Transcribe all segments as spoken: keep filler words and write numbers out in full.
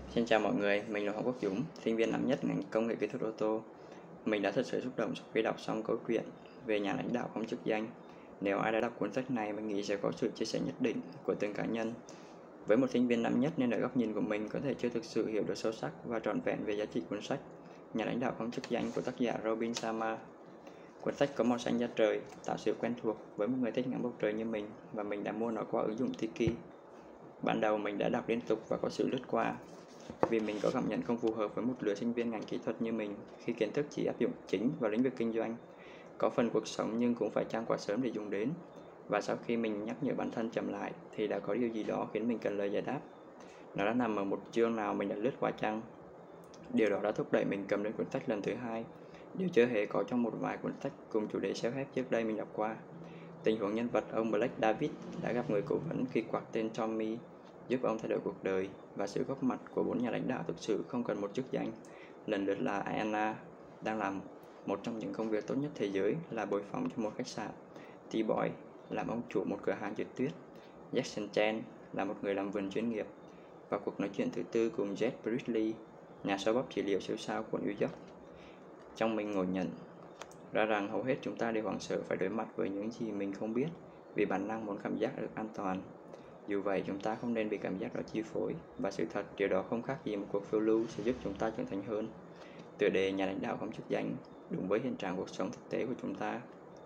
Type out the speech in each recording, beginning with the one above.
Xin chào mọi người, mình là Hoàng Quốc Dũng, sinh viên năm nhất ngành công nghệ kỹ thuật ô tô. Mình đã thật sự xúc động sau khi đọc xong câu chuyện về nhà lãnh đạo không chức danh. Nếu ai đã đọc cuốn sách này, mình nghĩ sẽ có sự chia sẻ nhất định của từng cá nhân. Với một sinh viên năm nhất nên ở góc nhìn của mình có thể chưa thực sự hiểu được sâu sắc và trọn vẹn về giá trị cuốn sách Nhà lãnh đạo không chức danh của tác giả Robin Sharma. Cuốn sách có màu xanh da trời, tạo sự quen thuộc với một người thích ngắm bầu trời như mình, và mình đã mua nó qua ứng dụng Tiki. Ban đầu mình đã đọc liên tục và có sự lướt qua, vì mình có cảm nhận không phù hợp với một lứa sinh viên ngành kỹ thuật như mình khi kiến thức chỉ áp dụng chính vào lĩnh vực kinh doanh, có phần cuộc sống nhưng cũng phải trang quá sớm để dùng đến. Và sau khi mình nhắc nhở bản thân chậm lại thì đã có điều gì đó khiến mình cần lời giải đáp. Nó đã nằm ở một chương nào mình đã lướt qua chăng. Điều đó đã thúc đẩy mình cầm lên cuốn sách lần thứ hai, điều chưa hề có trong một vài cuốn sách cùng chủ đề self-help trước đây mình đọc qua. Tình huống nhân vật ông Blake David đã gặp người cố vấn khi quạc tên Tommy giúp ông thay đổi cuộc đời, và sự góp mặt của bốn nhà lãnh đạo thực sự không cần một chức danh, lần lượt là Anna, đang làm một trong những công việc tốt nhất thế giới là bồi phòng cho một khách sạn, T-Boy, làm ông chủ một cửa hàng trượt tuyết, Jackson Chen là một người làm vườn chuyên nghiệp, và cuộc nói chuyện thứ tư cùng Jeff Bridley, nhà xoa bóp trị liệu siêu sao của New York. Trong mình ngộ nhận ra rằng hầu hết chúng ta đều hoảng sợ phải đối mặt với những gì mình không biết, vì bản năng muốn cảm giác được an toàn. Dù vậy, chúng ta không nên bị cảm giác đó chi phối, và sự thật điều đó không khác gì một cuộc phiêu lưu sẽ giúp chúng ta trưởng thành hơn. Tựa đề Nhà lãnh đạo không chức danh đúng với hiện trạng cuộc sống thực tế của chúng ta.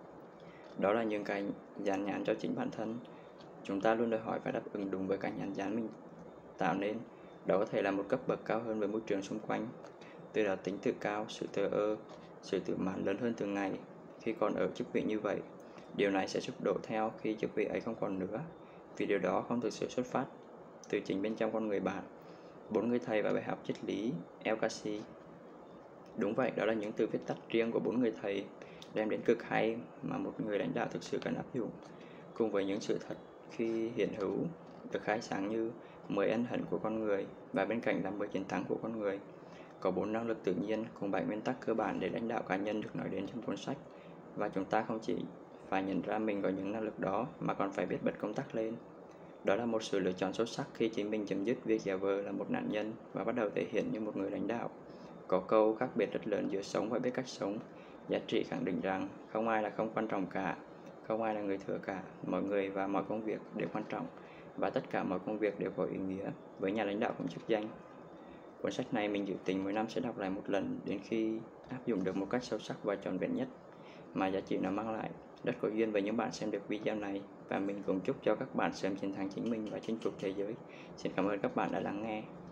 Đó là những cái dàn nhãn cho chính bản thân. Chúng ta luôn đòi hỏi phải đáp ứng đúng với cái nhãn dán mình tạo nên. Đó có thể là một cấp bậc cao hơn với môi trường xung quanh, từ đó tính tự cao, sự thờ ơ, sự tự mãn lớn hơn từng ngày. Khi còn ở chức vị như vậy, điều này sẽ sụp đổ theo khi chức vị ấy không còn nữa, vì điều đó không thực sự xuất phát từ chính bên trong con người bạn. Bốn người thầy và bài học triết lý El Kasi. Đúng vậy, đó là những từ viết tắt riêng của bốn người thầy, đem đến cực hay mà một người lãnh đạo thực sự cần áp dụng, cùng với những sự thật khi hiện hữu được khai sáng như mười ân hận của con người, và bên cạnh là mười chiến thắng của con người. Có bốn năng lực tự nhiên cùng bảy nguyên tắc cơ bản để lãnh đạo cá nhân được nói đến trong cuốn sách, và chúng ta không chỉ phải nhận ra mình có những năng lực đó mà còn phải biết bật công tắc lên. Đó là một sự lựa chọn sâu sắc khi chính mình chấm dứt việc giả vờ là một nạn nhân và bắt đầu thể hiện như một người lãnh đạo. Có câu khác biệt rất lớn giữa sống và biết cách sống. Giá trị khẳng định rằng không ai là không quan trọng cả, không ai là người thừa cả, mọi người và mọi công việc đều quan trọng, và tất cả mọi công việc đều có ý nghĩa với nhà lãnh đạo không chức danh. Cuốn sách này mình dự tính mỗi năm sẽ đọc lại một lần đến khi áp dụng được một cách sâu sắc và trọn vẹn nhất mà giá trị nó mang lại. Rất có duyên với những bạn xem được video này, và mình cũng chúc cho các bạn sớm chiến thắng chính mình và chinh phục thế giới. Xin cảm ơn các bạn đã lắng nghe.